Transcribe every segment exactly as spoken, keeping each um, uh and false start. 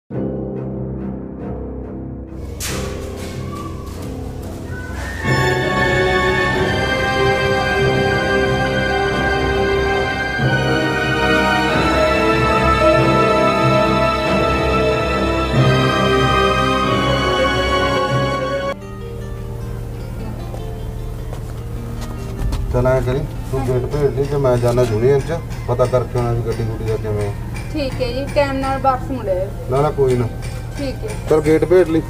चल ऐ करी तू गेट भेज ली कि मैं जाना यूनियन च पता करके आना गड्डी गुड्डी का किवें। ठीक है जी, टाइम नाल वापस मुड़े। ना ना कोई ना, ठीक है चल गेट भेज ली।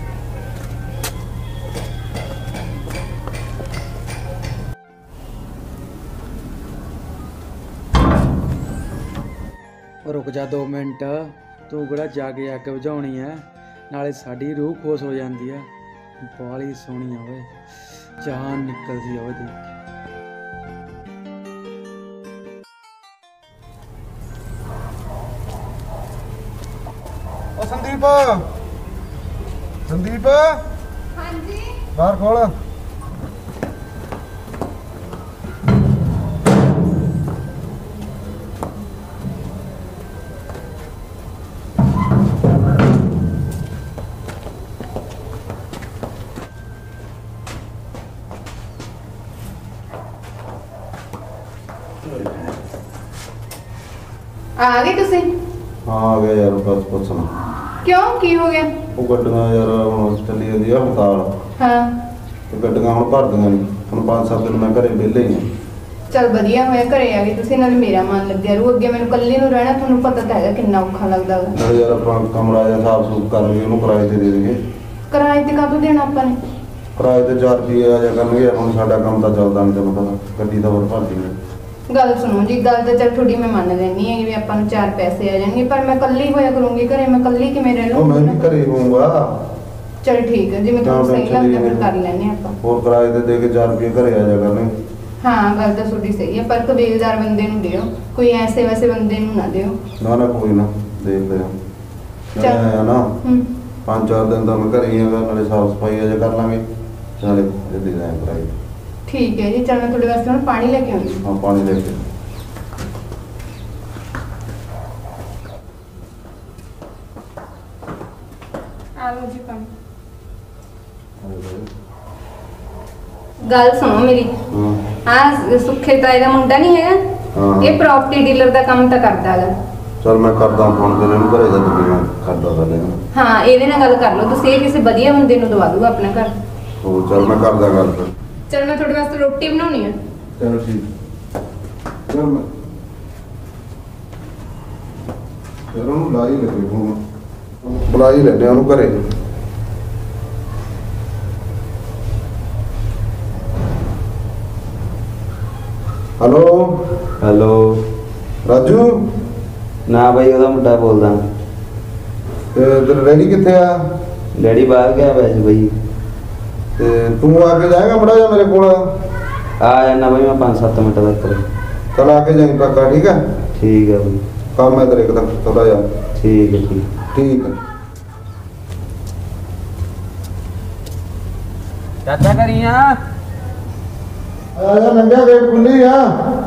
रुक जा दो मिनट, तू किहड़ा जाके अग बुझाउणी है, नाले साडी रूह खुश हो जाती है। बाली सोहनी आ ओए, जान निकलदी आ ओए देख के। संदीप संदीप हाँ जी बाहर खोल। आ गए तुसी? हाँ आ गया यार, बस पुछना क्यों की हो गया? वो गड्डियां यार हुण चली जांदी आ हड़ताल। हाँ ते गड्डियां हुण भरदियां नहीं, हुण पांच सत्त दिन मैं घरे विहले ही हां। चल वधिया होया घरे आ गए तुसी, नाले मेरा मन लगਿਆ रू। ਅੱਗੇ ਮੈਨੂੰ ਕੱਲੀ ਨੂੰ ਰਹਿਣਾ ਤੁਹਾਨੂੰ ਪਤਾ ਤਾਂ ਹੈਗਾ ਕਿੰਨਾ ਔਖਾ ਲੱਗਦਾ ਵਾ। नाले यार अपना कमरा जिहा साफ सूफ कर लईए, ਉਹਨੂੰ किराए ते दे देंगे। ਕਿਰਾਏ ਤੇ ਕਾਹਤੋਂ ਦੇਣਾ ਆਪਾਂ ਨੇ? किराए ते चार रुपये आ जा करनगे, ਹੁਣ ਸਾਡਾ ਕੰਮ ਤਾਂ ਚੱਲਦਾ ਨਹੀਂ, ਤੈਨੂੰ ਪਤਾ ਗੱਡੀ ਤਾਂ ਹੋਰ ਭਰਦੀ ਨਹੀਂ। ਗੱਲ ਸੁਣੋ ਜੀ, ਗੱਲ ਤਾਂ ਚੱਲ ਤੁਹਾਡੀ ਮੈਂ ਮੰਨ ਲੈਣੀ ਹੈ ਵੀ ਆਪਾਂ ਨੂੰ ਚਾਰ ਪੈਸੇ ਆ ਜਾਣਗੇ, ਪਰ ਮੈਂ ਕੱਲੀ ਹੋਇਆ ਕਰੂੰਗੀ ਘਰੇ, ਮੈਂ ਕੱਲੀ ਕਿਵੇਂ ਰਹਿ ਉਹ ਮੈਂ ਲੂੰਗੀ? ਵੀ ਘਰੇ ਹੋਊਂਗਾ। ਚਲ ਠੀਕ ਹੈ, ਜਿਵੇਂ ਤੁਹਾਨੂੰ ਸਹੀ ਲੱਗਦਾ ਫਿਰ ਕਰ ਲੈਣੇ ਆਪਾਂ। ਹੋਰ ਕਿਰਾਏ ਤੇ ਦੇ ਕੇ ਚਾਰ ਰੁਪਏ ਘਰੇ ਆ ਜਾ ਕਰਨਗੇ। ਹਾਂ ਗੱਲ ਤਾਂ ਤੁਹਾਡੀ ਸਹੀ ਹੈ, ਪਰ ਕਬੀਲਦਾਰ ਬੰਦੇ ਨੂੰ ਦਿਓ, ਕੋਈ ਐਸੇ ਵੈਸੇ ਬੰਦੇ ਨੂੰ ਨਾ ਦਿਓ। ਨਾ ਨਾ ਕੋਈ ਨਾ, ਦੇਖਦੇ ਹਾਂ। ਚੱਲ। ਆਇਆ ਨਾ ਹੂੰ ਪੰਜ ਚਾਰ ਦਿਨ ਤਾਂ ਮੈਂ ਘਰੇ ਹੀ ਆਂਗਾ, ਨਾਲੇ ਸਾਫ ਸਫਾਈ ਅਜੇ ਕਰ ਲਾਂਗੇ, ਨਾਲੇ ਦੇ ਦੇ ਦਾਂ ਕਿਰਾਏ। ਠੀਕ ਹੈ ਜੀ, ਚਲ ਮੈਂ ਤੁਹਾਡੇ ਵਾਸਤੇ ਹੁਣ ਪਾਣੀ ਲੈ ਕੇ ਆਉਂਦੀ ਹਾਂ। ਹਾਂ ਪਾਣੀ ਲੈ ਕੇ ਆ ਲਓ ਜੀ ਪਾਣੀ। ਗੱਲ ਸੁਣੋ ਮੇਰੀ, ਹਾਂ ਹਾਂ ਸੁੱਖੇ ਤਾਏ ਦਾ ਮੁੰਡਾ ਨਹੀਂ ਹੈਗਾ, ਹਾਂ। ਇਹ ਪ੍ਰਾਪਰਟੀ ਡੀਲਰ ਦਾ ਕੰਮ ਤਾਂ ਕਰਦਾ ਹੈਗਾ। ਚਲ ਮੈਂ ਕਰਦਾ ਫੋਨ ਤੇ ਇਹਨੂੰ ਘਰੇ ਜਾ ਕੇ ਮੈਂ ਕਰਦਾ ਸਾਡੇ ਨਾਲ। ਹਾਂ ਇਹਦੇ ਨਾਲ ਗੱਲ ਕਰ ਲਓ ਤੁਸੀਂ, ਇਹ ਕਿਸੇ ਵਧੀਆ ਬੰਦੇ ਨੂੰ ਦਵਾ ਦੂਗਾ ਆਪਣਾ ਘਰ। ਹੋਰ ਚਲ ਮੈਂ ਕਰਦਾ ਗੱਲ ਫਿਰ। ਚਲ ਮੈਂ ਤੁਹਾਡੇ ਵਾਸਤੇ ਰੋਟੀ ਬਣਾਉਣੀ ਹੈ। ਚਲੋ ਠੀਕ। ਚਲ ਮੈਂ ਚਲ ਉਹਨੂੰ ਲਾ ਹੀ ਲੱਗੇ ਫੋਨ, ਬੁਲਾ ਹੀ ਲੈਂਦੇ ਉਹਨੂੰ ਘਰੇ। हेलो हेलो राजू ना भाई ਉਹਦਾ ਮੁੰਡਾ ਬੋਲਦਾ। ਤੇ ਤੇਰਾ ਡੈਡੀ ਕਿੱਥੇ ਆ? ਡੈਡੀ ਬਾਹਰ ਗਿਆ ਵੈਸੇ ਭਾਈ। ਤੇ ਤੂੰ ਆ ਕੇ ਜਾਏਗਾ ਮੜਾ ਜਾ ਮੇਰੇ ਕੋਲ? ਆ ਜਾਣਾ ਭਾਈ ਮੈਂ ਪੰਜ ਸੱਤ ਮਿੰਟ ਤੱਕ। चल आके जाएं पक्का, ठीक है? ठीक है भाई, काम है तेरे एकदम थोड़ा यार। ठीक है ठीक ठीक है। चाचा करिया आजा नंगा गेट खुली है।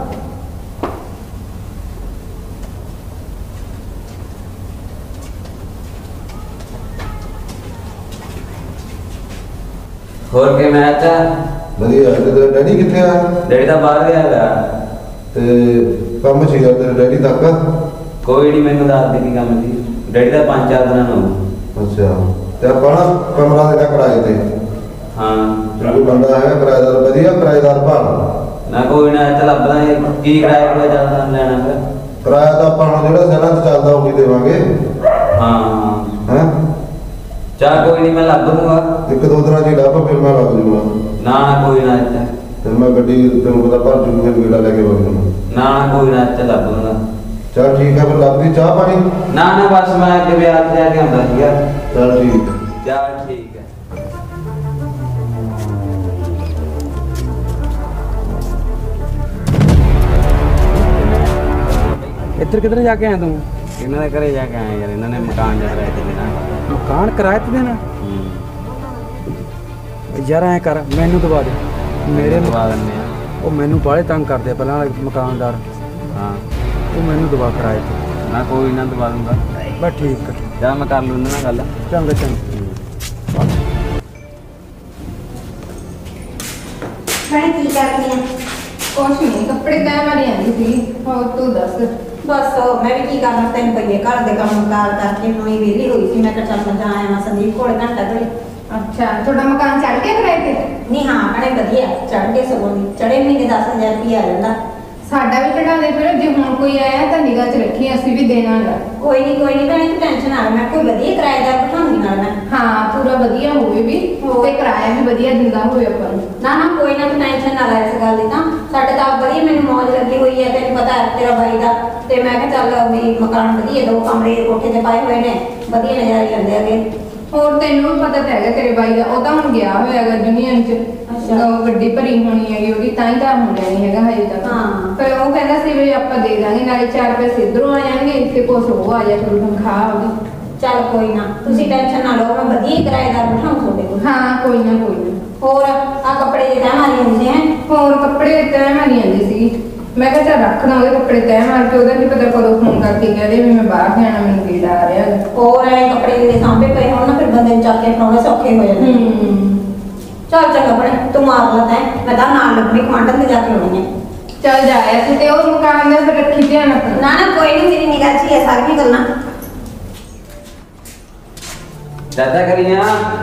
ਹੋਰ ਕੇ ਮੈਂ ਤਾਂ ਵਧੀਆ। ਤੇ ਡੈਡੀ ਕਿੱਥੇ ਆ? ਡੈਡੀ ਤਾਂ ਬਾਹਰ ਗਿਆ ਹੈਗਾ। ਤੇ ਕੰਮ ਸੀਗਾ ਤੇਰੇ ਡੈਡੀ ਤੱਕ? ਕੋਈ ਨਹੀਂ, ਮੈਨੂੰ ਦੱਸ ਦੇ ਕੀ ਕੰਮ ਸੀ। ਡੈਡੀ ਦਾ ਪੰਜ ਚਾਰ ਦਿਨਾਂ ਨੂੰ। ਅੱਛਾ ਤੇ ਆਪਾਂ ਨਾ ਕਮਰਾ ਦੇਣਾ ਕਿਰਾਏ ਤੇ। ਹਾਂ ਕੋਈ ਬੰਦਾ ਹੈਗਾ ਕਿਰਾਏਦਾਰ, ਵਧੀਆ ਕਿਰਾਏਦਾਰ ਭਾਲ। ਨਾ ਕੋਈ ਨਾ ਇੱਥੇ ਲੱਭ ਲਾਂਗੇ। ਕੀ ਕਿਰਾਇਆ ਕੋਈ ਜ਼ਿਆਦਾ ਲੈਣਾ ਹੈ? ਕਿਰਾਇਆ ਤਾਂ ਆਪਾਂ ਨੂੰ ਜਿਹੜਾ ਸ਼ਹਿਰਾਂ 'ਚ ਚੱਲਦਾ ਉਹੀ ਦੇਵਾਂਗੇ। ਹਾਂ ਹੈ ਚਾਹ ਕੋਈ ਨਹੀਂ, ਮੈਂ ਲੱਭ ਦੂੰਗਾ। ਇੱਕ ਦੋ ਦਿਨਾਂ 'ਚ ਹੀ ਲੱਭ, ਫਿਰ ਮੈਂ ਲੱਗ ਜੂਗਾ। ਨਾ ਨਾ ਕੋਈ ਨਾ ਇੱਥੇ। ਫਿਰ ਮੈਂ ਗੱਡੀ ਤੈਨੂੰ ਪਤਾ ਭਰ ਜੂ, ਫਿਰ ਗੇੜਾ ਲੈ ਕੇ ਵਗ ਜਾਊਂਗਾ। ਨਾ ਨਾ ਕੋਈ ਨਾ ਇੱਥੇ ਲੱਭ ਦੂੰਗਾ। ਚੱਲ ਠੀਕ ਹੈ, ਫਿਰ ਲੱਭਦੀ ਚਾਹ ਪਾਣੀ? ਨਾ ਨਾ ਬਸ ਮੈਂ ਅੱਗੇ ਵਿਆਹ ਤੇ ਜਾ ਕੇ ਆਉਂਦਾ ਸੀਗਾ। ਚੱਲ ਠੀਕ ਹੈ। ਚੱਲ ਠੀਕ ਹੈ। ਇੱਧਰ ਕਿੱਧਰ ਜਾ ਕੇ ਆਇਆ ਤੂੰ? ਇਹਨਾਂ ਦੇ ਘਰੇ ਜਾ ਕੇ ਆਏ ਯਾਰ, ਇਹਨਾਂ ਨੇ ਮਕਾਨ ਜਾ ਰਿਹਾ ਤੇ ਦੇਣਾ। ਮਕਾਨ ਕਿਰਾਏ ਤੇ ਦੇਣਾ? ਯਾਰ ਐ ਕਰ, ਮੈਨੂੰ ਦਵਾ ਦੇ। ਮੇਰੇ ਦਵਾ ਦਿੰਦੇ ਆ। ਉਹ ਮੈਨੂੰ ਬਾਹਲੇ ਤੰਗ ਕਰਦੇ ਪਹਿਲਾਂ ਵਾਲੇ ਮਕਾਨਦਾਰ। ਹਾਂ ਤੂੰ ਮੈਨੂੰ ਦਵਾ ਕਿਰਾਏ ਤੇ। ਨਾ ਕੋਈ ਨਾ ਦਵਾ ਦੂੰਗਾ। ਬਸ ਠੀਕ ਹੈ। ਜਾ ਮੈਂ ਕਰ ਲੂੰਗਾ ਨਾ ਗੱਲ। ਚੰਗਾ ਚੰਗਾ। ਮੈਂ ਕੀ ਕਰਦੀ ਆ? ਕੁਛ ਨਹੀਂ, ਕੱਪੜੇ ਤੈਅ ਮਾਰੀ ਆਂਦੀ ਸੀ। ਹੋਰ ਤੂੰ ਦੱਸ। ਬਸ ਮੈਂ ਵੀ ਕੀ ਕਰਨਾ, ਤੈਨੂੰ ਪਈਏ ਘਰ ਦੇ ਕੰਮ ਕਾਰ ਕਰਕੇ ਹੁਣੇ ਵਿਹਲੀ ਹੋਈ ਸੀ। ਮੈਂ ਕਿਹਾ ਚੱਲ ਮੈਂ ਜਾ ਆਵਾਂ ਸੰਦੀਪ ਕੋਲ ਘੰਟਾ ਘੜੀ। ਅੱਛਾ, ਤੁਹਾਡਾ ਮਕਾਨ ਚੜ ਗਿਆ ਕਿਰਾਏ ਤੇ? ਨਹੀਂ ਹਾਂ ਭੈਣੇ ਵਧੀਆ ਚੜ੍ਹ ਕੇ ਸਗੋਂ ਦੀ ਚੜੇ ਮਹੀਨੇ ਦਸ ਹਜ਼ਾਰ ਰੁਪਇਆ ਆ ਜਾਂਦਾ। ਸਾਡਾ ਵੀ ਚੜਾ ਦੇ ਫਿਰ, ਜੇ ਹੁਣ ਕੋਈ ਆਇਆ ਤਾਂ ਨਿਗਾਹ 'ਚ ਰੱਖੀ, ਅਸੀਂ ਵੀ ਦੇਣਾ ਗਾ। ਕੋਈ ਨਹੀਂ ਕੋਈ ਨਹੀਂ ਭੈਣੇ ਤੂੰ ਟੈਨਸ਼ਨ ਨਾ ਲੈ, ਮੈਂ ਕੋਈ ਵਧੀਆ ਕਿਰਾਏਦਾਰ ਬਿਠਾਉਂਗੀ ਨਾਲ ਮੈਂ। ਹਾਂ, ਪੂਰਾ ਵਧੀਆ ਹੋਵੇ ਵੀ ਹੋਰ। ਤੇ ਕਿਰਾਇਆ ਵੀ ਵਧੀਆ ਦਿੰਦਾ ਹੋਵੇ ਆਪਾਂ ਨੂੰ। ਨਾ ਨਾ ਕੋਈ ਨਾ ਤੂੰ ਟੈਨਸ਼ਨ ਨਾ ਲੈ ਇਸ ਗੱਲ ਦੀ। ਤਾਂ ਸਾਡੇ ਤਾਂ ਆਪ ਵਧੀਆ ਮੈਨੂੰ ਮੌਜ ਲੱਗੀ ਹੋਈ ਹੈ, ਤੈਨੂੰ ਪਤਾ ਹੈ ਤੇਰਾ ਬਾਈ ਦਾ। ਤੇ ਮੈਂ ਕਿਹਾ ਚੱਲ ਵੀ ਮਕਾਨ ਵਧੀਆ, ਦੋ ਕਮਰੇ ਕੋਠੇ ਤੇ ਪਾਏ ਹੋਏ ਨੇ, ਵਧੀਆ ਨਜ਼ਾਰੇ ਲੈਂਦੇ ਹੈਗੇ। ਹੋਰ ਤੈਨੂੰ ਵੀ ਪਤਾ ਤਾਂ ਹੈਗਾ ਤੇਰੇ ਬਾਈ ਦਾ, ਉਹ ਤਾਂ ਹੁਣ ਗਿਆ ਹੋਇਆ ਹੈਗਾ ਦੁਨੀਆ 'ਚ। ਅੱਛਾ। ਉਹ ਗੱਡੀ ਭਰੀ ਹੋਣੀ ਹੈਗੀ ਉਹਦੀ, ਤਾਂ ਹੀ ਤਾਂ ਮੁੰਡਿਆ ਨਹੀਂ ਹੈਗਾ ਹਜੇ ਤੱਕ। ਹਾਂ। ਪਰ ਉਹ ਕਹਿੰਦਾ ਸੀ ਵੀ ਆਪਾਂ ਦੇ ਦਾਂਗੇ, ਨਾਲੇ ਚਾਰ ਪੈਸੇ ਇੱਧਰੋਂ ਆ ਜਾਣਗੇ ਤੇ ਕੁਛ ਉਹ ਆ ਜਾ ਕਰੂ ਤਨਖਾਹ ਉਹਦੀ। ਚੱਲ ਕੋਈ ਨਾ ਤੁਸੀਂ ਟੈਨਸ਼ਨ ਨਾ ਲਓ, ਮੈਂ ਵਧੀਆ ਹੀ ਕਿਰਾਏਦਾਰ ਬਿਠਾਉਂ ਤੁਹਾਡੇ ਕੋਲ। ਹਾਂ ਕੋਈ ਨਾ ਕੋਈ ਨਾ। ਹੋਰ ਆ ਕੱਪੜੇ ਦੇ ਤੈਅ ਮਾਰੀ ਹੁੰਦੇ ਹੈ। ਹੋਰ ਕੱਪੜੇ ਤੈਅ ਮਾਰੀ ਜਾਂਦੀ ਸੀ। ਮੈਂ ਕਿਹਾ ਚੱਲ ਰੱਖ ਦਾਂ ਉਹਦੇ ਕੱਪੜੇ ਤੈਅ ਮਾਰ ਕੇ, ਉਹਦਾ ਵੀ ਪਤਾ ਕਦੋਂ ਫੋਨ ਕਰਕੇ ਕਹਦੇ ਵੀ ਮੈਂ ਬਾਹਰ ਜਾਣਾ, ਮੈਨੂੰ ਗੇੜਾ ਆ ਰਿਹਾ ਹੈਗਾ। ਹੋਰ ਐ ਕੱਪੜੇ ਦੇ ਸਾਂਭੇ ਪਏ ਹੋਣ ਨਾ, ਫਿਰ ਬੰਦੇ ਨੂੰ ਚੱਕ ਕੇ ਫੜਾਉਣੇ ਸੌਖੇ ਹੋ ਜਾਂਦੇ। ਹੂੰ। ਚੱਲ ਚੰਗਾ ਬਣੇ ਤੂੰ ਮਾਰ ਲਾ ਤੈਂ, ਮੈਂ ਤਾਂ ਨਾਲ ਲੱਗਣੀ ਕੁਆਂਟਲ ਤੇ ਜਾ ਕੇ ਆਉਣੀ ਹੈ। ਚੱਲ ਜਾਇਆ ਤੂੰ, ਤੇ ਉਹ ਮਕਾਨ ਦਾ ਫਿਰ ਰੱਖੀ ਧਿਆਨ ਆਪਣਾ। ਨਾ ਨਾ ਕੋਈ ਨਹੀਂ, ਮੇਰੀ ਨਿਗਾਹ 'ਚ ਹੀ ਹੈ ਸਾਰੀਆਂ ਗੱਲਾਂ। ਚਾਚਾ ਕਰੀਆਂ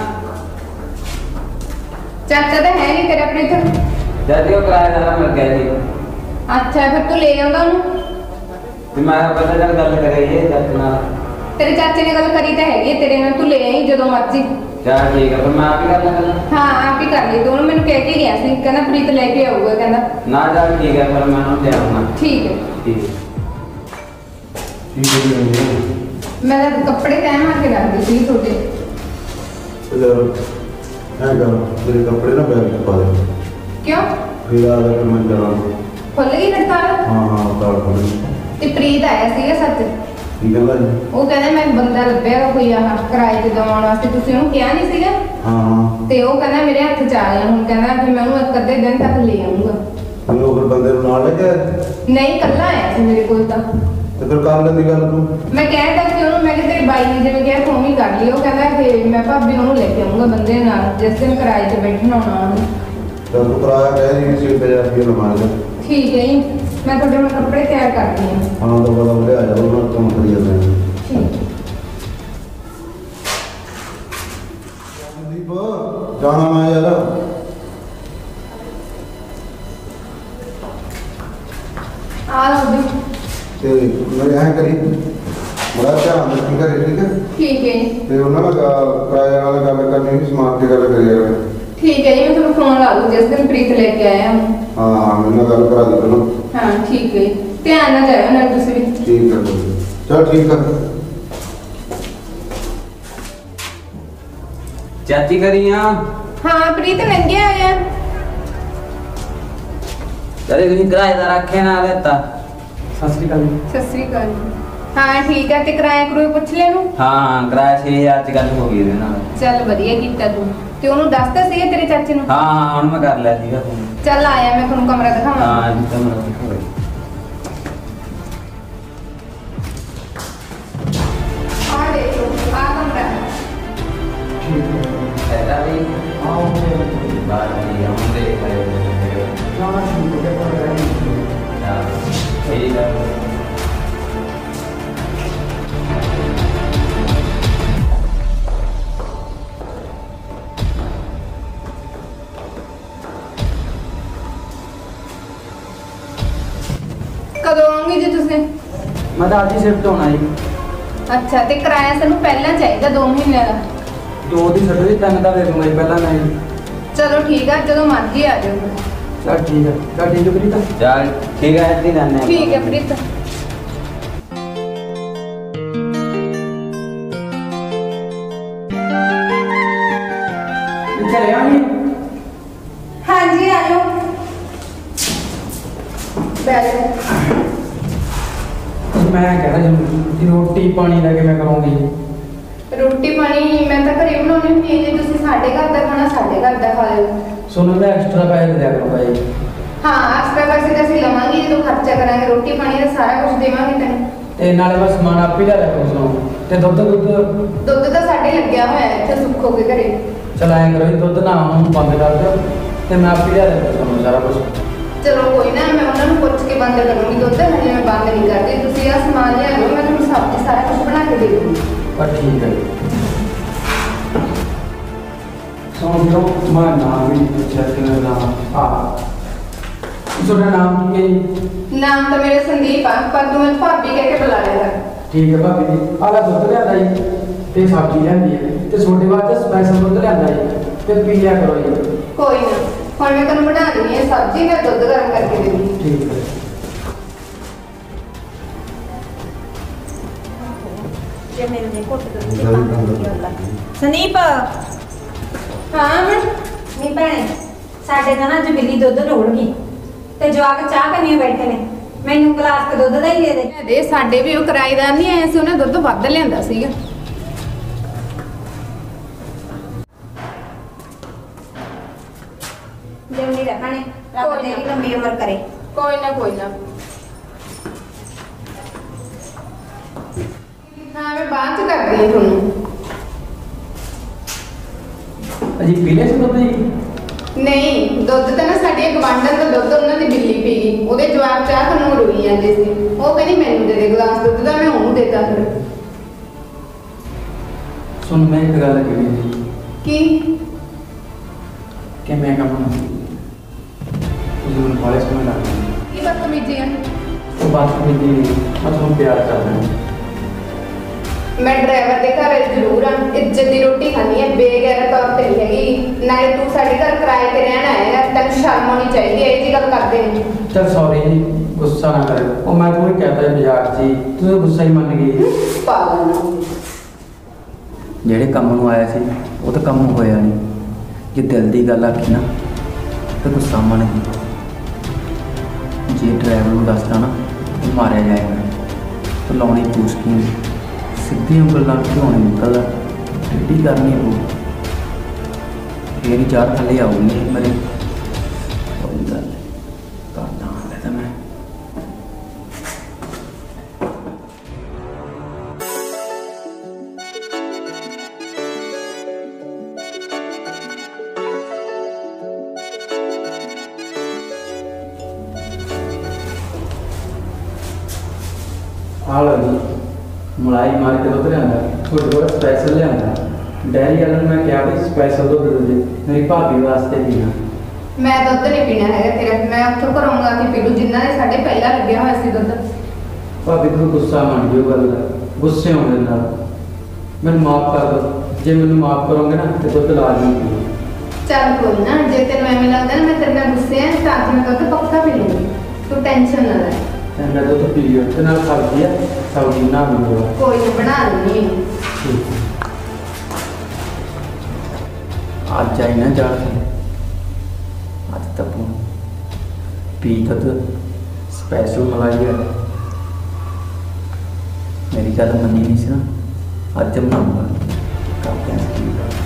ਚਾਚਾ ਤਾਂ ਹੈ ਨਹੀਂ ਤੇਰੇ ਆਪਣੇ ਇੱਧਰ? ਜਦ ਉਹ ਕਿਰਾਏਦਾਰ ਮਿਲ ਗਿਆ ਜੀ, ਅੱਛਾ, ਫਿਰ ਤੂੰ ਲੈ ਆਉਂਦਾ ਉਹਨੂੰ। ਤੇ ਮੈਂ ਪਤਾ ਚੱਲ ਗੱਲ ਕਰਾਈਏ ਚਾਚੇ ਨਾਲ। ਤੇਰੇ ਚਾਚੇ ਨੇ ਗੱਲ ਕਰੀ ਤਾਂ ਹੈਗੀ ਹੈ ਤੇਰੇ ਨਾਲ, ਤੂੰ ਲੈ ਆਈ ਜਦੋਂ ਮਰਜ਼ੀ। ਚੱਲ ਠੀਕ ਹੈ, ਫਿਰ ਮੈਂ ਆਪ ਹੀ ਕਰ ਲਾਂਗਾ। ਹਾਂ ਆਪ ਹੀ ਕਰ ਲਈ ਤੂੰ, ਉਹਨੂੰ ਮੈਨੂੰ ਕਹਿ ਕੇ ਗਿਆ ਸੀ, ਕਹਿੰਦਾ ਪ੍ਰੀਤ ਲੈ ਕੇ ਆਊਗਾ ਕਹਿੰਦਾ। ਨਾ ਚੱਲ ਠੀਕ ਹੈ, ਫਿਰ ਮੈਂ ਉਹਨੂੰ ਲੈ ਆਉਣਾ। ਠੀਕ ਹੈ। ਠੀਕ ਹੈ। ਠੀਕ ਹੈ ਜੀ। ਮੈਂ ਤਾਂ ਕੱਪੜੇ ਤੈਅ ਮਾਰ ਕੇ ਰੱਖਦੀ ਸੀ ਤੁਹਾਡੇ। ਚਲੋ ਐਂ ਕਰ, ਤੇਰੇ ਕੱਪੜੇ ਨਾ ਬੈਗ 'ਚ ਪਾ ਦੇ। ਕਿਉਂ? ਫਿਰ ਆ ਕੇ ਮੈਂ ਜਾਣਾ। ਖੁੱਲ ਗਈ ਹੜਤਾਲ? ਹਾਂ ਹਾਂ ਤਾਲ ਖੋਲੀ। ਤੇ ਪ੍ਰੀਤ ਆਇਆ ਸੀਗਾ ਸੱਚ। ਕੀ ਕਹਿੰਦਾ ਜੀ? ਉਹ ਕਹਿੰਦਾ ਮੈਂ ਬੰਦਾ ਲੱਭਿਆ ਕੋਈ ਆਹ ਕਿਰਾਏ ਤੇ ਦਵਾਉਣ ਵਾਸਤੇ, ਤੁਸੀਂ ਉਹਨੂੰ ਕਿਹਾ ਨਹੀਂ ਸੀਗਾ? ਹਾਂ ਹਾਂ। ਤੇ ਉਹ ਕਹਿੰਦਾ ਮੇਰੇ ਹੱਥ 'ਚ ਆ ਗਿਆ, ਹੁਣ ਕਹਿੰਦਾ ਕਿ ਮੈਂ ਉਹਨੂੰ ਇੱਕ ਅੱਧੇ ਦਿਨ ਤੱਕ ਲੈ ਆਉਂਗਾ। ਮੈਨੂੰ ਫਿਰ ਬੰਦੇ ਨੂੰ ਨਾਲ ਲੈ ਕੇ ਆਇਆ? ਨਹੀਂ, ਕੱਲਾ ਆਇਆ ਸੀ ਮੇਰੇ ਕੋਲ ਤਾਂ। ਤੇ ਫਿਰ ਕਰ ਲੈਂਦੀ ਗੱਲ ਤੂੰ। ਮੈਂ ਕਹਿ ਦਿੱਤਾ ਕਿ ਉਹਨੂੰ, ਮੈਂ ਕਿਹਾ ਤੇਰੇ ਬਾਈ ਨੇ ਜਿਵੇਂ ਕਿਹਾ ਤੂੰ ਵੀ ਕਰ ਲਈ। ਉਹ ਕਹਿੰਦਾ ਕਿ ਮੈਂ ਭਾਬੀ ਉਹਨੂੰ ਲੈ ਕੇ ਆਉਂਗਾ ਬੰਦੇ ਨਾਲ, ਜਿਸ ਦਿਨ ਕਿਰਾਏ ਤੇ ਬੈਠਣਾ ਹੋਣਾ ਉਹਨੂੰ। ਤਾਂ ਤੂੰ ਕਿਰਾਇਆ ਕਹਿ ਰਹੀ ਸੀ ਇੱਕ ਹਜ਼ਾਰ ਰੁਪਏ ਲਵਾਂਗਾ। ਠੀਕ ਹੈ ਜੀ, ਮੈਂ ਤੁਹਾਡੇ ਹੁਣ ਕੱਪੜੇ ਤਿਆਰ ਕਰਦੀ ਹਾਂ। ਹਾਂ ਤਾਂ ਬੜਾ ਲਿਆ ਜਾ, ਉਹਨਾਂ ਨੂੰ ਕੰਮ ਕਰੀ ਜਾਂਦੇ ਨੇ। ਠੀਕ ਹੈ। ਸੰਦੀਪ ਜਾਣਾ ਮੈਂ ਯਾਰ। ਆ ਲਓ ਜੀ। ਤੇ ਮੇਰੇ ਐਂ ਕਰੀ ਬੜਾ ਧਿਆਨ ਰੱਖੀ ਘਰੇ, ਠੀਕ ਹੈ? ਠੀਕ ਹੈ ਜੀ। ਤੇ ਉਹਨਾਂ ਨਾਲ ਗਾ- ਕਿਰਾਏ ਨਾਲ ਗੱਲ ਕਰਨੀ ਸੀ, ਸਮਾਨ ਦੀ ਗੱਲ ਕਰੀ ਯਾਰ। ਠੀਕ ਹੈ ਜੀ, ਮੈਂ ਤੁਹਾਨੂੰ ਫੋਨ ਲਾ ਦੂੰ ਜਿਸ ਦਿਨ ਪ੍ਰੀਤ ਲੈ ਕੇ ਆਇਆ ਹਾਂ। ਹਾਂ ਹਾਂ ਮੇਰੇ ਨਾਲ ਗੱਲ ਕਰਾ ਦੇ ਪਹਿਲਾਂ। ਹਾਂ ਠੀਕ ਹੈ ਜੀ, ਧਿਆਨ ਨਾਲ ਜਾਇਓ ਨਾਲ ਤੁਸੀਂ ਵੀ। ਠੀਕ ਹੈ ਕੋਈ। ਚਲ ਠੀਕ ਹੈ। ਚਾਚੀ ਕਰੀਆਂ ਹਾਂ ਪ੍ਰੀਤ ਲੰਘਿਆ ਹੋਇਆ। ਜਦੇ ਤੁਸੀਂ ਕਿਰਾਏਦਾਰ ਆਖੇ ਨਾ ਲੈਤਾ। ਸਤਿ ਸ੍ਰੀ ਅਕਾਲ ਜੀ। ਸਤਿ ਸ੍ਰੀ ਅਕਾਲ ਜੀ। ਹਾਂ ਠੀਕ ਹੈ, ਤੇ ਕਿਰਾਇਆ ਕਰੂਏ ਪੁੱਛ ਲਿਆ ਨੂੰ? ਹਾਂ ਕਿਰਾਇਆ ਛੇ ਹਜ਼ਾਰ ਚ ਗੱਲ ਹੋ ਗਈ ਇਹਦੇ ਨਾਲ। ਚੱਲ ਵਧੀਆ ਕੀਤਾ ਤੂੰ। ਤੇ ਉਹਨੂੰ ਦੱਸਦਾ ਸੀਗਾ ਤੇਰੇ ਚਾਚੇ ਨੂੰ? ਹਾਂ ਹਾਂ ਹੁਣ ਮੈਂ ਕਰ ਲਿਆ ਸੀਗਾ ਫੋਨ। ਚੱਲ ਆਇਆ, ਮੈਂ ਤੁਹਾਨੂੰ ਕਮਰਾ ਦਿਖਾਵਾਂ। ਹਾਂ ਜੀ ਤਾਂ ਮੇਰਾ ਹੋਇਆ। ਆ ਦੇਖੋ, ਆ ਕਮਰਾ ਹੈ। ਐਦਾ ਵੀ ਆਓ ਤੇ ਬਾਤ ਨਹੀਂ ਹਮ ਦੇਖ ਰਹੇ ਹਾਂ। ਨਾ ਠੀਕ ਹੈ ਪਰ ਹਾਂ ਠੀਕ ਹੈ। ਕਦੋਂ ਆਉਂਗੇ ਜੀ ਤੁਸੀਂ? ਮੈਂ ਤਾਂ ਅੱਜ ਹੀ ਸ਼ਿਫਟ ਹੋਣਾ ਜੀ। ਅੱਛਾ, ਤੇ ਕਿਰਾਇਆ ਸਾਨੂੰ ਪਹਿਲਾਂ ਚਾਹੀਦਾ ਦੋ ਮਹੀਨਿਆਂ ਦਾ। ਦੋ ਦੀ ਛੱਡੋ ਜੀ, ਤਿੰਨ ਦਾ ਦੇ ਦੂੰਗਾ ਜੀ ਪਹਿਲਾਂ ਮੈਂ ਜੀ। ਚਲੋ ਠੀਕ ਆ, ਜਦੋਂ ਮਰਜ਼ੀ ਆ ਜਾਓ। ਚੱਲ ਠੀਕ ਹੈ। ਚੱਲ ਠੀਕ ਹੈ ਪ੍ਰੀਤ। ਚੱਲ ਠੀਕ ਹੈ ਇੱਥੇ ਜਾਣੇ ਆਪਾਂ। ਠੀਕ ਹੈ ਪ੍ਰੀਤ। ਘਰੇ ਆਉਣੀ? ਹਾਂਜੀ ਆ ਜਾਓ। ਬੈਠ ਜਾਓ। ਮੈਂ ਕਹਿੰਦਾ ਜੀ ਰੋਟੀ ਪਾਣੀ ਲੈ ਕੇ ਮੈਂ ਕਰੂੰਗੀ। ਰੋਟੀ ਪਾਣੀ ਮੈਂ ਤਾਂ ਘਰੇ ਬਣਾਉਣੀ ਹੁੰਦੀ ਹੈ, ਜੇ ਤੁਸੀਂ ਸਾਡੇ ਘਰ ਦਾ ਖਾਣਾ ਸਾਡੇ ਘਰ ਦਾ ਖਾ ਲਿਓ। ਸੋਨੂੰ ਦਾ ਐਕਸਟਰਾ ਪੈਸੇ ਦਿਆ ਕਰੂੰਗਾ ਜੀ। ਹਾਂ ਐਕਸਟਰਾ ਪੈਸੇ ਤਾਂ ਅਸੀਂ ਲਵਾਂਗੇ, ਜਦੋਂ ਖਰਚਾ ਕਰਾਂਗੇ ਰੋਟੀ ਪਾਣੀ ਦਾ ਸਾਰਾ ਕੁਝ ਦੇਵਾਂਗੇ ਤੈਨੂੰ। ਤੇ ਨਾਲੇ ਮੈਂ ਸਮਾਨ ਆਪ ਹੀ ਲੈ ਲਿਆ ਕਰੂੰ ਤੇ ਦੁੱਧ ਦੁੱਧ ਦੁੱਧ ਤਾਂ ਸਾਡੇ ਲੱਗਿਆ ਹੋਇਆ ਹੈ ਇੱਥੇ ਸੁੱਖ ਹੋ ਕੇ ਘਰੇ। ਚਲ ਐਂ ਕਰੋ ਜੀ, ਦੁੱਧ ਨਾ ਹੁਣ ਬੰਦ ਕਰ ਦਿਓ ਤੇ ਮੈਂ ਆਪ ਹੀ ਲੈ ਲਿਆ ਕਰੂੰ ਸਾਰਾ ਕੁਝ। ਚਲੋ ਕੋਈ ਨਾ, ਮੈਂ ਉਹਨਾਂ ਨੂੰ ਪੁੱਛ ਕੇ ਬੰਦ ਕਰੂੰਗੀ ਦੁੱਧ, ਹਜੇ ਮੈਂ ਬੰਦ ਨਹੀਂ ਕਰਦੀ। ਤੁਸੀਂ ਆਹ ਸਮਾਨ ਲਿਆ ਲਓ, ਮੈਂ ਤੁਹਾਨੂੰ ਸਬਜ਼ੀ ਸਾਰਾ ਕੁਝ ਬਣਾ ਕੇ ਦੇ ਦੂੰਗੀ। ਪਰ ਠੀਕ ਹੈ ਸੁਣ ਲਓ, ਮੈਂ ਨਾਮ ਵੀ ਪੁੱਛਿਆ ਕਿ ਮੇਰਾ ਨਾਮ ਆ ਤੁਹਾਡਾ ਨਾਮ ਕੀ ਹੈ ਜੀ? ਨਾਮ ਤਾਂ ਮੇਰੇ ਸੰਦੀਪ ਆ, ਪਰ ਤੂੰ ਮੈਨੂੰ ਭਾਬੀ ਕਹਿ ਕੇ ਬੁਲਾ ਲਿਆ ਕਰ। ਠੀਕ ਹੈ ਭਾਬੀ ਜੀ, ਆਲਾ ਦੁੱਧ ਲਿਆਂਦਾ ਜੀ ਤੇ ਸਬਜ਼ੀ ਲਿਆਂਦੀ ਹੈ ਤੇ ਤੁਹਾਡੇ ਵਾਸਤੇ ਸਪੈਸ਼ਲ ਦੁੱਧ ਲਿਆਂਦਾ ਜੀ ਤੇ ਪੀ ਲਿਆ ਕਰੋ ਜੀ। ਕੋਈ ਨਾ, ਹੁਣ ਮੈਂ ਤੁਹਾਨੂੰ ਬਣਾ ਦਿੰਦੀ ਹਾਂ ਸਬਜ਼ੀ ਤੇ ਦੁੱਧ ਗਰਮ ਕਰਕੇ ਦੇ ਦੂੰਗੀ। ਠੀਕ ਹੈ। ਜੇ ਮੇਰੇ ਦੇ ਘੁੱਟ ਦੋ ਸੰਦੀਪ। ਹਾਂ ਮੈਂ ਨਹੀਂ ਭੈਣੇ, ਸਾਡੇ ਤਾਂ ਨਾ ਅੱਜ ਬਿੱਲੀ ਦੁੱਧ ਰੋੜ ਗਈ ਤੇ ਜਵਾਕ ਚਾਹ ਕਰਨੀ ਬੈਠੇ ਨੇ, ਮੈਨੂੰ ਗਲਾਸ ਕ ਦੁੱਧ ਦਾ ਹੀ ਦੇ ਦੇ। ਦੇ ਸਾਡੇ ਵੀ ਉਹ ਕਿਰਾਏਦਾਰ ਨਹੀਂ ਆਏ ਸੀ, ਉਹਨੇ ਦੁੱਧ ਵੱਧ ਲਿਆਂਦਾ ਸੀਗਾ। ਜਿਉਂਦੀ ਰਹਿ ਭੈਣੇ, ਰੱਬ ਕੋਈ ਨਾ। ਤੇਰੀ ਲੰਬੀ ਉਮਰ ਕਰੇ। ਕੋਈ ਨਾ ਕੋਈ ਨਾ। ਹਾਂ ਮੈਂ ਬਾਅਦ ਚ ਕਰਦੀ ਹਾਂ ਤੁਹਾਨੂੰ। ਅਜੀ ਪੀ ਲਿਆ ਸੀ ਦੁੱਧ ਜੀ? ਨਹੀਂ, ਦੁੱਧ ਤਾਂ ਨਾ ਸਾਡੀ ਗਵਾਂਢਣ ਦਾ ਦੁੱਧ ਉਹਨਾਂ ਦੀ ਬਿੱਲੀ ਪੀ ਗਈ, ਉਹਦੇ ਜਵਾਕ ਚਾਹ ਕਰਨ ਨੂੰ ਰੋਈ ਜਾਂਦੇ ਸੀ। ਉਹ ਕਹਿੰਦੀ ਮੈਨੂੰ ਦੇ ਦੇ ਗਲਾਸ ਦੁੱਧ ਦਾ, ਮੈਂ ਉਹਨੂੰ ਦੇਤਾ ਫਿਰ। ਸੁਣ, ਮੈਂ ਇੱਕ ਗੱਲ ਕਹੀ ਜੀ ਕੀ? ਕਿ ਮੈਂ ਕੰਮ ਨਾ ਤੁਸੀਂ ਮੈਨੂੰ ਬਾਲੇ ਸਮਝ ਲਾ ਕੀ ਬਦਤਮੀਜ਼ੀ ਆ? ਉਹ ਬਾਤ ਕੀਤੀ ਨਹੀਂ, ਮੈਂ ਤੁਹਾਨੂੰ ਪਿਆਰ ਕਰਦਾ ਹਾਂ। ਮੈਂ ਡਰਾਈਵਰ ਦੇ ਘਰ ਜ਼ਰੂਰ ਆ, ਇੱਜ਼ਤ ਦੀ ਰੋਟੀ ਖਾਣੀ ਹੈ, ਬੇਗੈਰਤ ਤੌਰ ਤੇ ਨਹੀਂ ਹੈਗੀ। ਨਾਲੇ ਤੂੰ ਸਾਡੇ ਘਰ ਕਿਰਾਏ ਤੇ ਰਹਿਣ ਆਏਗਾ, ਤੈਨੂੰ ਸ਼ਰਮ ਆਉਣੀ ਚਾਹੀਦੀ ਹੈ ਇਹ ਜੀ ਗੱਲ ਕਰਦੇ ਨੇ। ਚਲ ਸੌਰੀ ਜੀ, ਗੁੱਸਾ ਨਾ ਕਰਿਓ। ਉਹ ਮੈਂ ਤੁਹਾਨੂੰ ਕਹਤਾ ਮਜ਼ਾਕ ਜੀ, ਤੁਸੀਂ ਗੁੱਸਾ ਹੀ ਮੰਨ ਗਏ। ਪਾਗਲ ਨਾ। ਜਿਹੜੇ ਕੰਮ ਨੂੰ ਆਇਆ ਸੀ ਉਹ ਤਾਂ ਕੰਮ ਹੋਇਆ ਨਹੀਂ। ਜੇ ਦਿਲ ਦੀ ਗੱਲ ਆਖੀ ਨਾ ਤਾਂ ਗੁੱਸਾ ਮੰਨ ਗਈ। ਜੇ ਡਰਾਈਵਰ ਨੂੰ ਦੱਸਦਾ ਨਾ ਉਹ ਮਾਰਿਆ ਜਾਏਗਾ। ਤਾਂ ਲਾਉਣੀ ਪੂਛਕੀ ਸਿੱਧੀ ਉਂਗਲ ਨਾਲ ਕਿਉਂ ਨਹੀਂ ਨਿਕਲਦਾ, ਟੇਢੀ ਕਰਨੀ ਪਊ, ਫੇਰ ਹੀ ਚਾਰ ਥੱਲੇ ਆਉਣੀ ਮੇਰੇ। ਕੋਈ ਗੱਲ ਨਹੀਂ, ਕਰਦਾ ਹਾਂ ਤਾਂ ਮੈਂ। ਆ ਲਓ ਜੀ, ਮਲਾਈ ਮਾਰ ਕੇ ਦੁੱਧ ਲਿਆਂਦਾ, ਤੁਹਾਡੇ ਕੋਲ ਸਪੈਸ਼ਲ ਲਿਆਂਦਾ। ਡੈਰੀ ਵਾਲਿਆਂ ਨੂੰ ਮੈਂ ਕਿਹਾ ਵੀ ਸਪੈਸ਼ਲ ਦੁੱਧ ਦੇ ਦੇ, ਮੇਰੀ ਭਾਬੀ ਵਾਸਤੇ ਪੀਣਾ। ਮੈਂ ਦੁੱਧ ਨਹੀਂ ਪੀਣਾ ਹੈਗਾ ਤੇਰਾ, ਮੈਂ ਉੱਥੋਂ ਘਰੋਂ ਆ ਕੇ ਪੀ ਲੂ, ਜਿਨ੍ਹਾਂ ਨੇ ਸਾਡੇ ਪਹਿਲਾਂ ਲੱਗਿਆ ਹੋਇਆ ਸੀ ਦੁੱਧ। ਭਾਬੀ ਤੁਸੀਂ ਗੁੱਸਾ ਮੰਨ ਜਿਓ ਗੱਲ ਦਾ, ਗੁੱਸੇ ਹੋਣ ਦੇ ਨਾਲ ਮੈਨੂੰ ਮਾਫ ਕਰ ਦਿਓ। ਜੇ ਮੈਨੂੰ ਮਾਫ ਕਰੋਗੇ ਨਾ ਤੇ ਦੁੱਧ ਲਾਜ਼ਮੀ ਪੀਓ। ਚੱਲ ਕੋਈ ਨਾ, ਜੇ ਤੈਨੂੰ ਐਵੇਂ ਲੱਗਦਾ ਨਾ ਮੈਂ ਤੇਰੇ ਨਾਲ ਗੁੱਸੇ ਆ ਤਾਂ ਅੱਜ ਮੈਂ ਦੁੱਧ ਪੱਕਾ ਪੀ ਲੂੰਗੀ, ਤੂੰ ਟੈਨਸ਼ਨ ਨਾ ਲੈ। ਤੇ ਮੈਂ ਦੁੱਧ ਪੀ ਲਿਓ ਤੇ ਨਾਲ ਸਬਜ਼ੀ ਆ, ਸਬਜ਼ੀ ਬਣਾ ਲੂੰਗਾ। ਕੋਈ ਨਾ ਬਣਾ ਲੂੰਗੀ। ਠੀਕ ਹੈ। ਅੱਜ ਆਈ ਨਾ ਜਾਣ ਕੇ, ਅੱਜ ਤਾਂ ਤੂੰ ਪੀ ਦੁੱਧ ਸਪੈਸ਼ਲ ਮਲਾਈ ਹੈ। ਮੇਰੀ ਗੱਲ ਮੰਨੀ ਨਹੀਂ ਸੀ ਨਾ, ਅੱਜ ਬਣਾਉਂਗਾ। ਕਰਦੇ ਹਾਂ ਕੀ ਗੱਲ।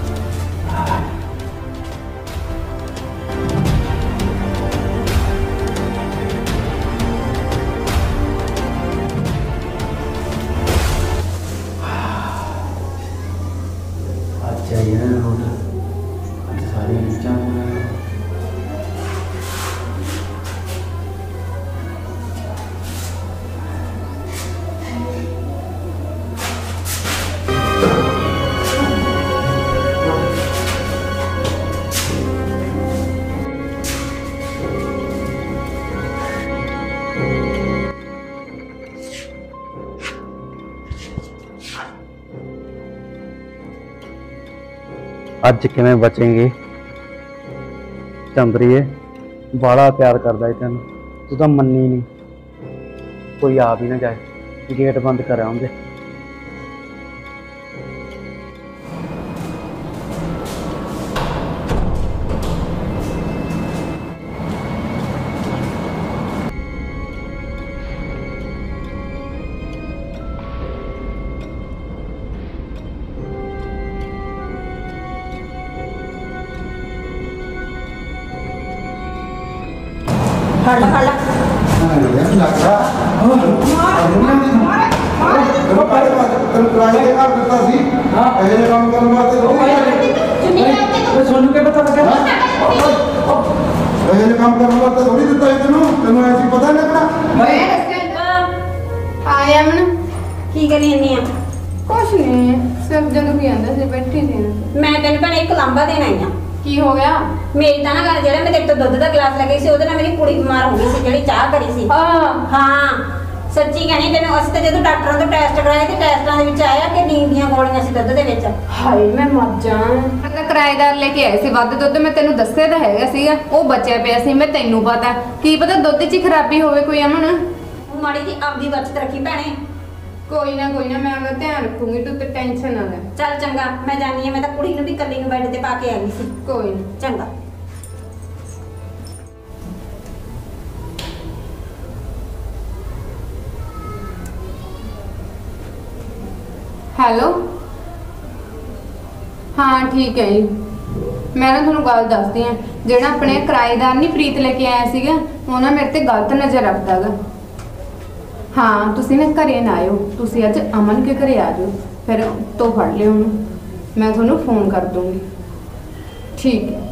ਅੱਜ ਆਈ ਨਾ ਰੋਡ, ਅੱਜ ਸਾਰੀ ਰੀਚਾਂ ਪੂਰੀਆਂ। ਅੱਜ ਕਿਵੇਂ ਬਚेंगे? ਚੰਦਰੀਏ ਬਾਲਾ ਪਿਆਰ ਕਰਦਾ ਏ ਤੈਨੂੰ, ਤੂੰ ਤਾਂ ਮੰਨੀ ਨਹੀਂ। ਕੋਈ ਆ ਵੀ ਨਾ ਜਾਏ, ਗੇਟ ਬੰਦ ਕਰ ਆਉਂਦੇ। ਫੜ ਲਾ ਫੜ ਲਾ। ਲੱਗਦਾ ਤੈਨੂੰ ਕਿਰਾਏ ਤੇ ਘਰ ਦਿੱਤਾ ਸੀ ਹਾਂ। ਇਹੋ ਜਿਹੇ ਕੰਮ ਕਰਨ ਵਾਸਤੇ ਉਹ ਭਾਈ ਓਏ ਸੋਨੂੰ ਕੀ ਪਤਾ ਲੱਗਾ ਇਹੋ ਜਿਹੇ ਕੰਮ ਕਰਨ ਵਾਸਤੇ ਥੋੜੀ ਦਿੱਤਾ ਸੀ ਤੈਨੂੰ ਤੈਨੂੰ ਐਸੀ ਪਤਾ ਨਹੀਂ ਲੱਗਣਾ ਮੈਂ ਦੱਸਿਆ ਆਇਆ ਮਨ ਕੀ ਕਰੀ ਜਾਂਦੀ ਆ ਕੁਛ ਨਹੀਂ ਸਿਰ ਜਦੋਂ ਵੀ ਆਂਦਾ ਸੀ ਬੈਠੀ ਸੀ ਨਾ। ਮੈਂ ਤੈਨੂੰ ਭੈਣੇ ਇੱਕ ਲਾਂਬਾ ਦੇਣ ਆਈ ਆ ਕੀ ਹੋ ਗਿਆ ਮੇਰੀ ਤਾਂ ਨਾ ਗੱਲ ਜਿਹੜਾ ਮੈਂ ਤੇਰੇ ਤੋਂ ਦੁੱਧ ਦਾ ਗਲਾਸ ਲੈ ਗਈ ਸੀ ਉਹਦੇ ਨਾਲ ਮੇਰੀ ਕੁੜੀ ਬਿਮਾਰ ਹੋ ਗਈ ਸੀ ਜਿਹੜੀ ਚਾਹ ਕਰੀ ਸੀ ਹਾਂ ਹਾਂ ਸੱਚੀ ਕਹਿੰਦੀ ਤੈਨੂੰ ਅਸੀਂ ਤਾਂ ਜਦੋਂ ਡਾਕਟਰਾਂ ਤੋਂ ਟੈਸਟ ਕਰਾਏ ਤੇ ਟੈਸਟਾਂ ਦੇ ਵਿੱਚ ਆਇਆ ਕਿ ਨੀਂਦ ਦੀਆਂ ਗੋਲੀਆਂ ਸੀ ਦੁੱਧ ਦੇ ਵਿੱਚ ਹਾਏ ਮੈਂ ਮਰ ਜਾ ਮੈਂ ਕਿਰਾਏਦਾਰ ਲੈ ਕੇ ਆਏ ਸੀ ਵੱਧ ਦੁੱਧ ਮੈਂ ਤੈਨੂੰ ਦੱਸਿਆ ਤਾਂ ਹੈਗਾ ਸੀਗਾ ਉਹ ਬਚਿਆ ਪਿਆ ਸੀ ਮੈਂ ਤੈਨੂੰ ਪਤਾ ਕੀ ਪਤਾ ਦੁੱਧ 'ਚ ਹੀ ਖਰਾਬੀ ਹੋਵੇ ਕੋਈ ਅਮਨ ਹੁਣ ਮਾੜੀ ਜੀ ਆਪਦੀ ਬਚਤ ਰੱਖੀ ਭੈਣੇ ਕੋਈ ਨਾ ਕੋਈ ਨਾ ਮੈਂ ਉਹਦਾ ਧਿਆਨ ਰੱਖੂਗੀ ਤੂੰ ਤੇ ਟੈਨਸ਼ਨ ਨਾ ਲੈ ਚੱਲ ਚੰਗਾ ਮੈਂ ਜਾਣੀ ਆ ਮੈਂ ਤਾਂ ਕੁੜੀ ਨੂੰ ਵੀ ਇਕੱਲੀ ਨੂੰ ਬੈੱਡ ਤੇ ਪਾ ਕੇ ਆ ਗਈ ਸੀ ਕੋਈ ਨਾ ਚੰਗਾ ਹੈਲੋ ਹਾਂ ਠੀਕ ਹੈ ਜੀ ਮੈਂ ਨਾ ਤੁਹਾਨੂੰ ਗੱਲ ਦੱਸਦੀ ਆ ਜਿਹੜਾ ਆਪਣੇ ਕਿਰਾਏਦਾਰ ਨਹੀਂ ਪ੍ਰੀਤ ਲੈ ਕੇ ਆਇਆ ਸੀਗਾ ਉਹ ਨਾ ਮੇਰੇ ਤੇ ਗਲਤ ਨਜ਼ਰ ਰੱਖਦਾਗਾ ਹਾਂ ਤੁਸੀਂ ਨਾ ਘਰੇ ਨਾ ਆਇਓ ਤੁਸੀਂ ਅੱਜ ਅਮਨ ਕੇ ਘਰੇ ਆ ਜਾਓ ਫਿਰ ਤੋਂ ਫੜ ਲਿਓ ਉਹਨੂੰ ਮੈਂ ਤੁਹਾਨੂੰ ਫੋਨ ਕਰ ਦੂੰਗੀ ਠੀਕ ਹੈ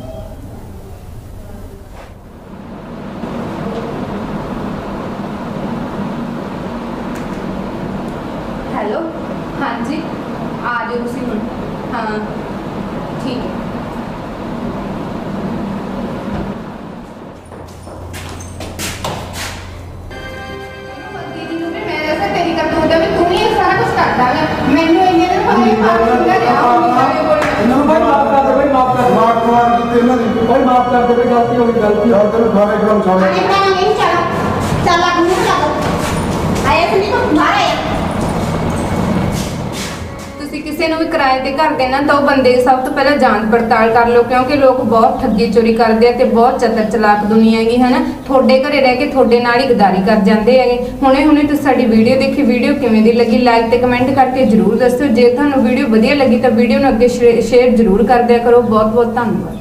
ਹੈਲੋ ਹਾਂਜੀ ਆ ਜਾਓ ਤੁਸੀਂ ਹੁਣ ਹਾਂ ਠੀਕ ਹੈ ਦੀਦੀ ਨੂੰ ਵੀ ਮੈਂ ਦੱਸਾਂ ਤੇਰੀ ਕਰਤੂਤ ਵੀ ਤੂੰ ਹੀ ਇਹ ਸਾਰਾ ਕੁਝ ਕਰਦਾ ਹੈ ਮੈਨੂੰ ਇੰਨੇ ਦਿਨ ਭਾਈ ਮਾਰ ਦਿੰਦਾ ਰਿਹਾ ਇਹਨਾਂ ਨੂੰ ਭਾਈ ਮਾਫ ਕਰ ਦੇ ਭਾਈ ਮਾਫ ਕਰ ਦੇ ਮਾਰ ਮਾਰ ਕੀਤੀ ਇਹਨਾਂ ਦੀ ਭਾਈ ਮਾਫ ਕਰ ਦੇ ਭਾਈ ਗਲਤੀ ਹੋ ਗਈ ਗਲਤੀ ਯਾਰ ਤੈਨੂੰ ਸਾਰੇ ਕੰਮ ਛੱਡ ਅਰੇ ਮੈਂ ਨਹੀਂ ਚੱਲ ਚੱਲ ਆ ਨੂੰ ਚੱਲ ਆਇਆ ਤੇ ਨਹੀਂ ਕੋ ਮਾਰੇ ਤੁਸੀਂ ਕਿਸੇ ਨੂੰ ਵੀ ਕਿਰਾਏ ਤੇ ਘਰ ਦੇਣਾ ਤਾਂ ਉਹ ਬੰਦੇ ਦੀ ਸਭ ਤੋਂ ਪਹਿਲਾਂ ਜਾਂਚ ਪੜਤਾਲ ਕਰ ਲਓ ਕਿਉਂਕਿ ਲੋਕ ਬਹੁਤ ਠੱਗੀ ਚੋਰੀ ਕਰਦੇ ਆ ਤੇ ਬਹੁਤ ਚਤਰ ਚਲਾਕ ਦੁਨੀਆ ਹੈਗੀ ਹੈ ਨਾ ਤੁਹਾਡੇ ਘਰੇ ਰਹਿ ਕੇ ਤੁਹਾਡੇ ਨਾਲ ਹੀ ਗਦਾਰੀ ਕਰ ਜਾਂਦੇ ਹੈਗੇ ਹੁਣੇ ਹੁਣੇ ਤੁਸੀਂ ਸਾਡੀ ਵੀਡੀਓ ਦੇਖੀ ਵੀਡੀਓ ਕਿਵੇਂ ਦੀ ਲੱਗੀ ਲਾਈਕ ਤੇ ਕਮੈਂਟ ਕਰਕੇ ਜਰੂਰ ਦੱਸਿਓ ਜੇ ਤੁਹਾਨੂੰ ਵੀਡੀਓ ਵਧੀਆ ਲੱਗੀ ਤਾਂ ਵੀਡੀਓ ਨੂੰ ਅੱਗੇ ਸ਼ੇਅਰ ਜ਼ਰੂਰ ਕਰ ਦਿਆ ਕਰੋ ਬਹੁਤ ਬਹੁਤ ਧੰਨਵਾਦ